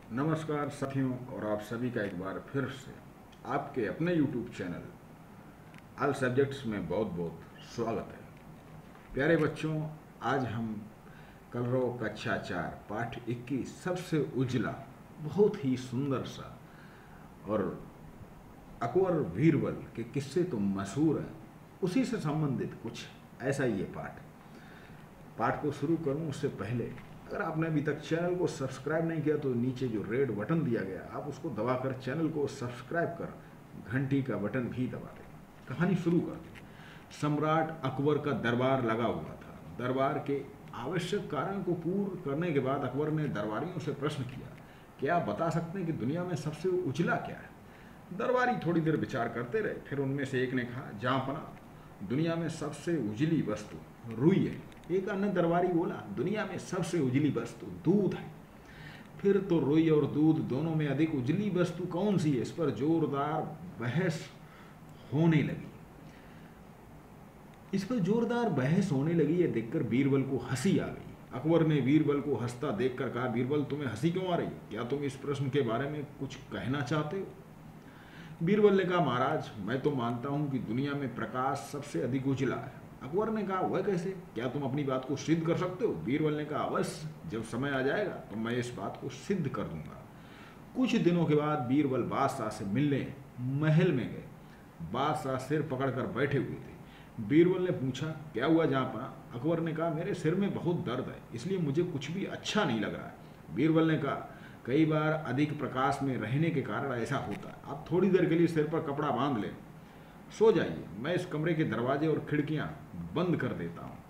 नमस्कार साथियों, और आप सभी का एक बार फिर से आपके अपने YouTube चैनल ऑल सब्जेक्ट्स में बहुत बहुत स्वागत है। प्यारे बच्चों, आज हम कलरव कक्षा 4 पाठ 21 सबसे उजला, बहुत ही सुंदर सा और अकबर बीरबल के किस्से तो मशहूर हैं, उसी से संबंधित कुछ ऐसा ही ये पाठ को शुरू करूं उससे पहले अगर आपने अभी तक चैनल को सब्सक्राइब नहीं किया तो नीचे जो रेड बटन दिया गया आप उसको दबाकर चैनल को सब्सक्राइब कर घंटी का बटन भी दबा दें। कहानी शुरू करते हैं। सम्राट अकबर का दरबार लगा हुआ था। दरबार के आवश्यक कारण को पूर्ण करने के बाद अकबर ने दरबारियों से प्रश्न किया, क्या आप बता सकते हैं कि दुनिया में सबसे उजला क्या है? दरबारी थोड़ी देर विचार करते रहे, फिर उनमें से एक ने कहा, जहाँपना, दुनिया में सबसे उजली वस्तु रुई है। एक अन्य दरबारी बोला, दुनिया में सबसे उजली वस्तु दूध है। फिर तो रुई और दूध दोनों में अधिक उजली वस्तु कौन सी है? इस पर जोरदार बहस होने लगी। ये देखकर बीरबल को हंसी आ गई। अकबर ने बीरबल को हंसता देखकर कहा, बीरबल, तुम्हें हंसी क्यों आ रही? क्या तुम इस प्रश्न के बारे में कुछ कहना चाहते हो? बीरबल ने कहा, महाराज, मैं तो मानता हूं कि दुनिया में प्रकाश सबसे अधिक उजला है। अकबर ने कहा, वह कैसे? क्या तुम अपनी बात को सिद्ध कर सकते हो? बीरबल ने कहा, अवश्य, जब समय आ जाएगा तो मैं इस बात को सिद्ध कर दूंगा। कुछ दिनों के बाद बीरबल बादशाह से मिलने महल में गए। बादशाह सिर पकड़कर बैठे हुए थे। बीरबल ने पूछा, क्या हुआ जहाँपना? अकबर ने कहा, मेरे सिर में बहुत दर्द है, इसलिए मुझे कुछ भी अच्छा नहीं लग रहा है। बीरबल ने कहा, कई बार अधिक प्रकाश में रहने के कारण ऐसा होता है। आप थोड़ी देर के लिए सिर पर कपड़ा बांध लें, सो जाइए। मैं इस कमरे के दरवाजे और खिड़कियां बंद कर देता हूं।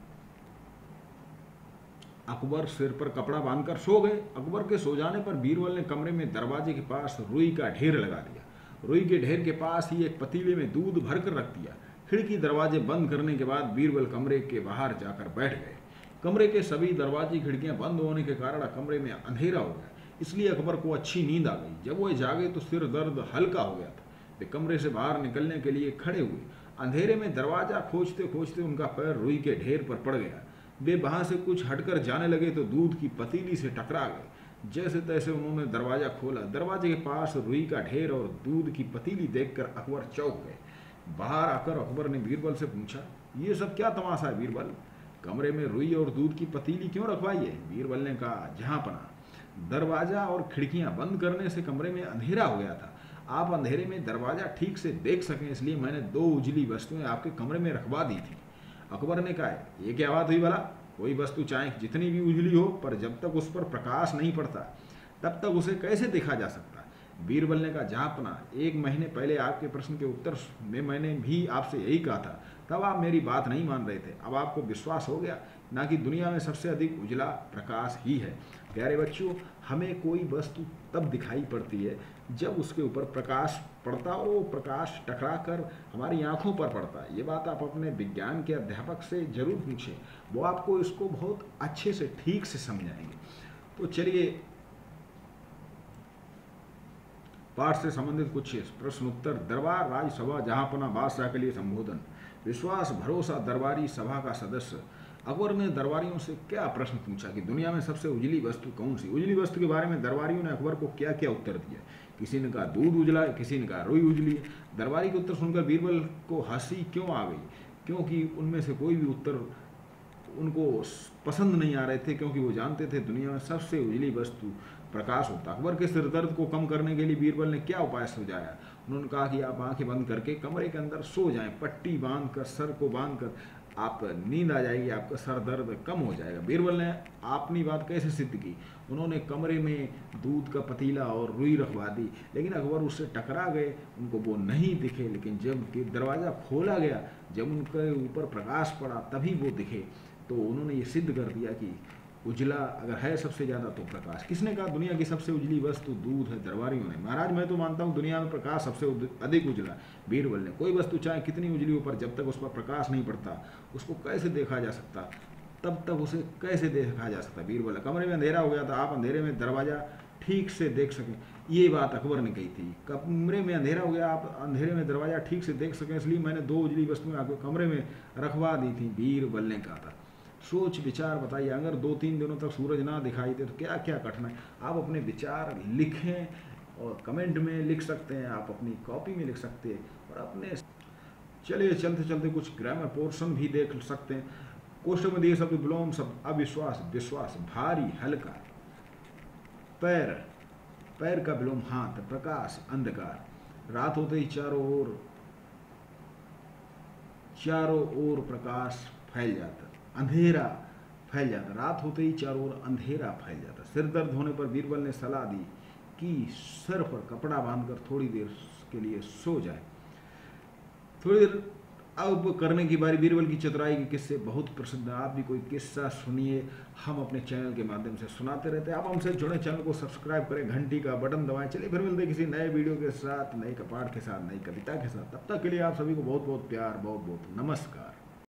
अकबर सिर पर कपड़ा बांधकर सो गए। अकबर के सो जाने पर बीरबल ने कमरे में दरवाजे के पास रुई का ढेर लगा दिया। रुई के ढेर के पास ही एक पतीले में दूध भरकर रख दिया। खिड़की दरवाजे बंद करने के बाद बीरबल कमरे के बाहर जाकर बैठ गए। कमरे के सभी दरवाजे खिड़कियां बंद होने के कारण कमरे में अंधेरा हो गया, इसलिए अकबर को अच्छी नींद आ गई। जब वह जागे तो सिर दर्द हल्का हो गया था। वे कमरे से बाहर निकलने के लिए खड़े हुए। अंधेरे में दरवाजा खोजते खोजते उनका पैर रुई के ढेर पर पड़ गया। वे वहां से कुछ हटकर जाने लगे तो दूध की पतीली से टकरा गए। जैसे तैसे उन्होंने दरवाजा खोला। दरवाजे के पास रुई का ढेर और दूध की पतीली देखकर अकबर चौंक गए। बाहर आकर अकबर ने बीरबल से पूछा, ये सब क्या तमाशा है बीरबल? कमरे में रुई और दूध की पतीली क्यों रखवाई है? बीरबल ने कहा, जहाँपना, दरवाजा और खिड़कियां बंद करने से कमरे में अंधेरा हो गया था। आप अंधेरे में दरवाजा ठीक से देख सकें, इसलिए मैंने 2 उजली वस्तुएं आपके कमरे में रखवा दी थी। अकबर ने कहा, ये क्या बात हुई भला? कोई वस्तु चाहे जितनी भी उजली हो, पर जब तक उस पर प्रकाश नहीं पड़ता तब तक उसे कैसे देखा जा सकता? बीरबल ने कहा, जहाँपना, 1 महीने पहले आपके प्रश्न के उत्तर में मैंने भी आपसे यही कहा था। तब आप मेरी बात नहीं मान रहे थे। अब आपको विश्वास हो गया ना कि दुनिया में सबसे अधिक उजला प्रकाश ही है। प्यारे बच्चों, हमें कोई वस्तु तब दिखाई पड़ती है जब उसके ऊपर प्रकाश पड़ता और वो प्रकाश टकरा कर हमारी आंखों पर पड़ता है। ये बात आप अपने विज्ञान के अध्यापक से जरूर पूछें, वो आपको इसको बहुत अच्छे से ठीक से समझाएंगे। तो चलिए, पाठ से संबंधित कुछ प्रश्न उत्तर। दरबार राजसभा, जहाँपना, बादशाह के लिए संबोधन, विश्वास, भरोसा, दरबारी सभा का सदस्य। अकबर ने दरबारियों से क्या प्रश्न पूछा कि दुनिया में सबसे उजली वस्तु कौन सी? उजली वस्तु के बारे में दरबारियों ने अकबर को क्या क्या उत्तर दिया। किसी ने कहा दूध उजला है, किसी ने कहा रुई उजली है। दरबारी के उत्तर सुनकर बीरबल को हंसी क्यों आ गई? क्योंकि उनमें से कोई भी उत्तर उनको पसंद नहीं आ रहे थे, क्योंकि वो जानते थे दुनिया में सबसे उजली वस्तु प्रकाश होता। अकबर के सिर दर्द को कम करने के लिए बीरबल ने क्या उपाय सुझाया? उन्होंने कहा कि आप आंखें बंद करके कमरे के अंदर सो जाएं, पट्टी बांधकर, सर को बांधकर आप नींद आ जाएगी, आपका सर दर्द कम हो जाएगा। बीरबल ने अपनी बात कैसे सिद्ध की? उन्होंने कमरे में दूध का पतीला और रुई रखवा दी, लेकिन अकबर उससे टकरा गए, उनको वो नहीं दिखे। लेकिन जब दरवाज़ा खोला गया, जब उनके ऊपर प्रकाश पड़ा, तभी वो दिखे। तो उन्होंने ये सिद्ध कर दिया कि उजला अगर है सबसे ज़्यादा तो प्रकाश। किसने कहा दुनिया की सबसे उजली वस्तु दूध है? दरबारियों ने। महाराज, मैं तो मानता हूँ दुनिया में प्रकाश सबसे अधिक उजला। बीरबल ने। कोई वस्तु चाहे कितनी उजली हो, पर जब तक उस पर प्रकाश नहीं पड़ता उसको कैसे देखा जा सकता? तब तक उसे कैसे देखा जा सकता? बीरबल, कमरे में अंधेरा हो गया था, आप अंधेरे में दरवाजा ठीक से देख सकें। ये बात अकबर ने कही थी। कमरे में अंधेरा हो गया, आप अंधेरे में दरवाजा ठीक से देख सकें, इसलिए मैंने 2 उजली वस्तुएं आपके कमरे में रखवा दी थी, बीरबल ने कहा था। सोच विचार बताइए। अगर 2-3 दिनों तक सूरज ना दिखाई दे तो क्या क्या कठिनाई। आप अपने विचार लिखें और कमेंट में लिख सकते हैं, आप अपनी कॉपी में लिख सकते हैं और अपने। चलिए चलते चलते कुछ ग्रामर पोर्शन भी देख सकते हैं। क्वेश्चन में दिए शब्द विलोम शब्द अविश्वास, विश्वास, भारी, हल्का। पैर, पैर का विलोम हाथ। प्रकाश, अंधकार। रात होते ही चारों ओर प्रकाश फैल जाता, अंधेरा फैल जाता। रात होते ही चारों ओर अंधेरा फैल जाता। सिर दर्द होने पर बीरबल ने सलाह दी कि सर पर कपड़ा बांधकर थोड़ी देर के लिए सो जाए। थोड़ी देर अब करने की बारी बीरबल की चतुराई के किस्से बहुत प्रसिद्ध हैं। आप भी कोई किस्सा सुनिए, हम अपने चैनल के माध्यम से सुनाते रहते हैं। आप हमसे जुड़े, चैनल को सब्सक्राइब करें, घंटी का बटन दबाएं। चलिए फिर मिलते हैं किसी नए वीडियो के साथ, नए कपाट के साथ, नई कविता के साथ। तब तक के लिए आप सभी को बहुत बहुत प्यार, बहुत बहुत नमस्कार।